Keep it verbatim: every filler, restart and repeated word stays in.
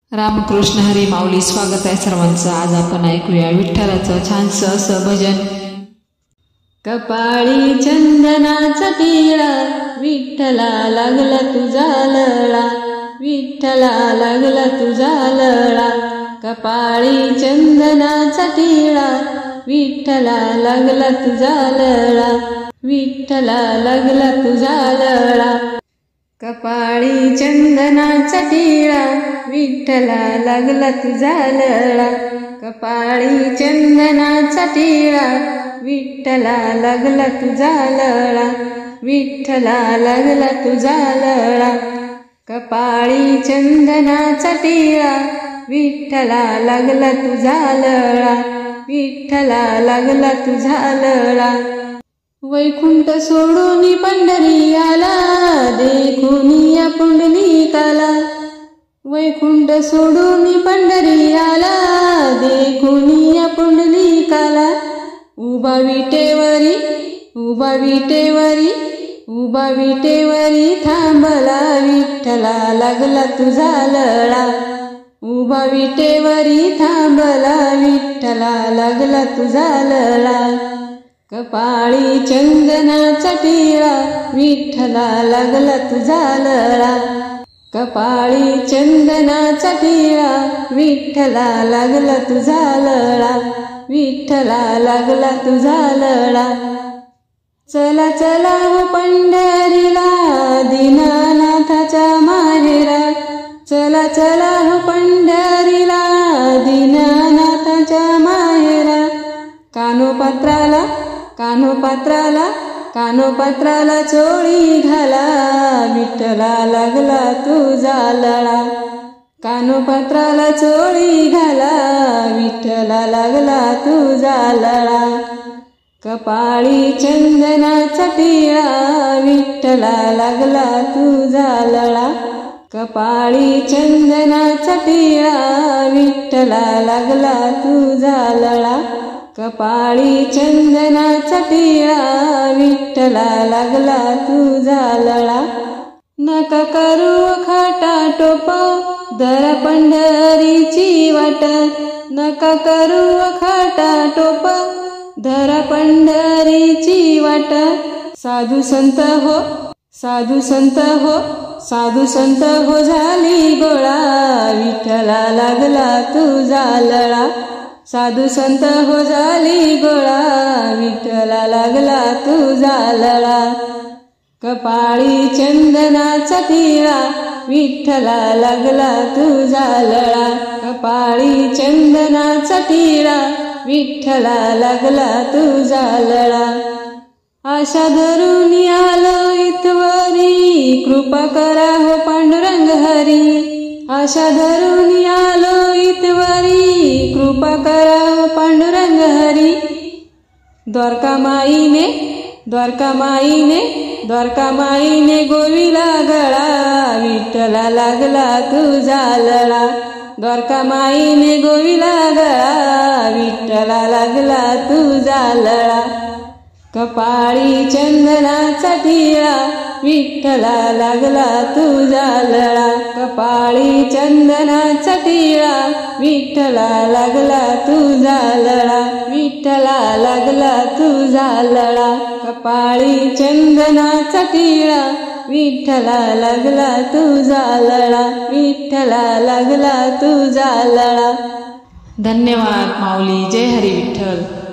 रामकृष्ण हरी माऊली. स्वागत आहे सर्वांचं. आज आपण ऐकूया विठ्ठलाचं छानसं असं भजन. कपाळी चंदनाचा टिळा, विठ्ठला लागला तुझा लळा, विठ्ठला लागला तुझा लळा. कपाळी चंदनाचा टिळा, विठ्ठला लागला तुझा लळा, विठ्ठला लागला तुझा लळा. कपाळी चंदनाचा टिळा, विठ्ठला लागला तुझा लळा. कपाळी चंदनाचा टिळा, विठ्ठला लागला तुझा लळा, विठ्ठला लागला तुझा लळा. कपाळी चंदनाचा टिळा, विठ्ठला लागला तुझा लळा, विठ्ठला लागला तुझा लळा. वैकुंठ सोडून पंढरी आला, देखुनिया पुंडलिकाला. वैकुंठ सोडून पंढरी आला, देखुनिया पुंडलिकाला. उभा विटेवरी, उभा विटेवरी, उभा विटेवरी थांबला, विठ्ठला लागला तुझा लळा. उभा विटेवरी थांबला, विठ्ठला लागला तुझा लळा. कपाळी चंदनाचा टिळा, विठ्ठला लागला तुझा लळा. कपाळी चंदनाचा टिळा, विठ्ठला लागला तुझा लळा, विठ्ठला लागला तुझा लळा. चला चला हो पंढरीला, दीनानाथाच्या माहेरा. चला चला हो पंढरीला, दीनानाथाच्या माहेरा. कानोपात्राला, कानोपात्राला, कानोपात्राला चोळी घाला, विठ्ठला लागला तुझा लळा. कानोपात्राला चोळी घाला, विठ्ठला लागला तुझा लळा. कपाळी चंदनाचा टिळा, विठ्ठला लागला तुझा लळा. कपाळी चंदनाचा टिळा, विठ्ठला लागला तुझा लळा. कपाळी चंदनाचा टिळा, विठ्ठला लागला तुझा लळा. नका करू खाटा टोप, धरा पंढरीची वाट. नका करू खाटा टोप, धरा पंढरीची वाट. साधू संत हो, साधू संत हो, साधू संत हो झाली गोळा, विठ्ठला लागला तुझा लळा. साधू संत हो झाली गोळा, विठ्ठला लागला तुझा लळा. कपाळी चंदनाचा टिळा, विठ्ठला लागला तुझा लळा. कपाळी चंदनाचा टिळा, विठ्ठला लागला तुझा लळा. आशा धरून आलो इथवरी, कृपा करा हो पांडुरंग हरी. आशा धरून आलो इथवरी, कृपा करा हो पांडुरंग हरी. द्वारका माईने, द्वारका माईने, द्वारका माईने गोविला गळा, विठ्ठला लागला तुझा लळा. द्वारका माईने गोविला गळा, विठ्ठला लागला तुझा लळा. कपाळी चंदनाचा टिळा, विठ्ठला लागला तुझा लळा. कपाळी चंदनाचा टिळा, विठ्ठला लागला तुझा लळा, विठ्ठला लागला तुझा लळा. कपाळी चंदनाचा टिळा, विठ्ठला लागला तुझा लळा, विठ्ठला लागला तुझा लळा. धन्यवाद माऊली. जय हरी विठ्ठल.